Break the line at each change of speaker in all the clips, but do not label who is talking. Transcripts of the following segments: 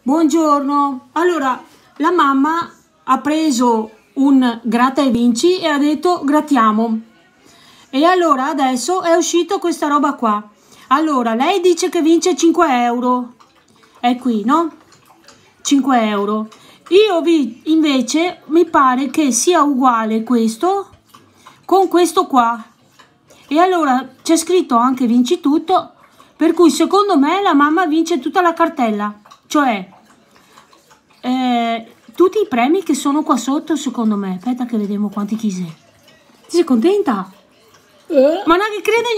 Buongiorno. Allora, la mamma ha preso un gratta e vinci e ha detto grattiamo. E allora adesso è uscito questa roba qua. Allora, lei dice che vince 5 euro. È qui, no? 5 euro. Io invece mi pare che sia uguale questo con questo qua. E allora c'è scritto anche vinci tutto, per cui secondo me la mamma vince tutta la cartella. Cioè, tutti i premi che sono qua sotto, secondo me. Aspetta che vediamo quanti chi sei. Sei contenta? Ma non che crede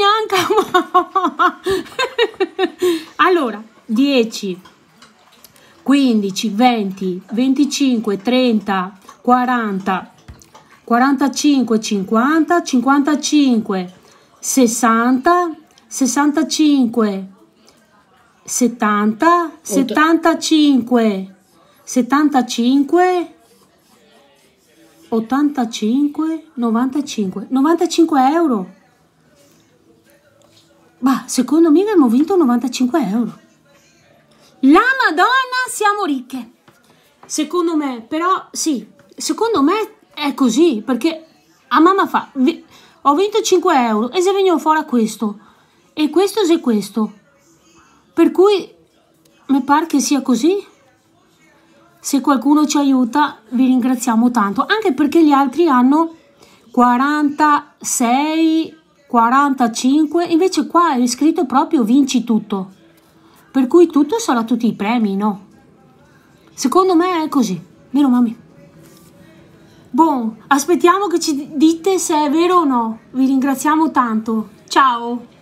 neanche. Allora, 10, 15, 20, 25, 30, 40, 45, 50, 55, 60, 65, 70, 75, 75, 85, 95 euro. Ma secondo me abbiamo vinto 95 euro. La Madonna, siamo ricche. Secondo me, però, sì, secondo me è così, perché a mamma fa, ho vinto 5 euro e se venivo fuori a questo, e questo è questo. Per cui, mi pare che sia così. Se qualcuno ci aiuta, vi ringraziamo tanto, anche perché gli altri hanno 46, 45, invece qua è scritto proprio vinci tutto. Per cui tutto sarà tutti i premi, no? Secondo me è così, vero mami? Boh, aspettiamo che ci dite se è vero o no. Vi ringraziamo tanto. Ciao!